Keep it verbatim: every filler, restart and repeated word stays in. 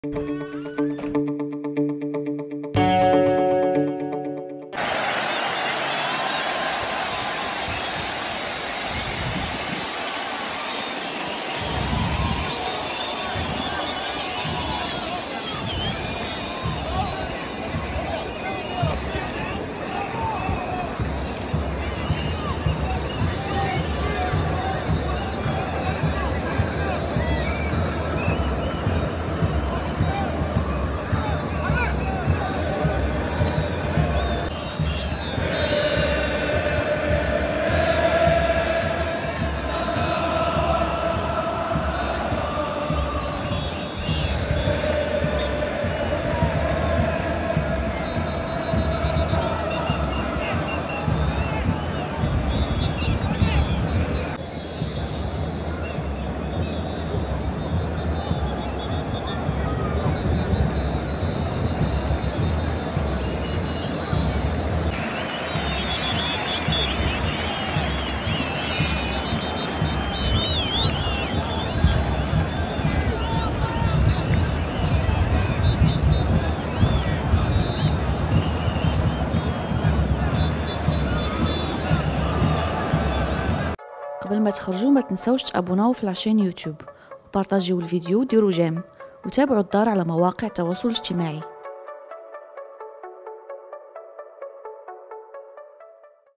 قبل ما تخرجوا ما تنسوش تابوناو في لاشين يوتيوب وبارطاجيو الفيديو وديروا جيم وتابعوا الدار على مواقع التواصل الاجتماعي.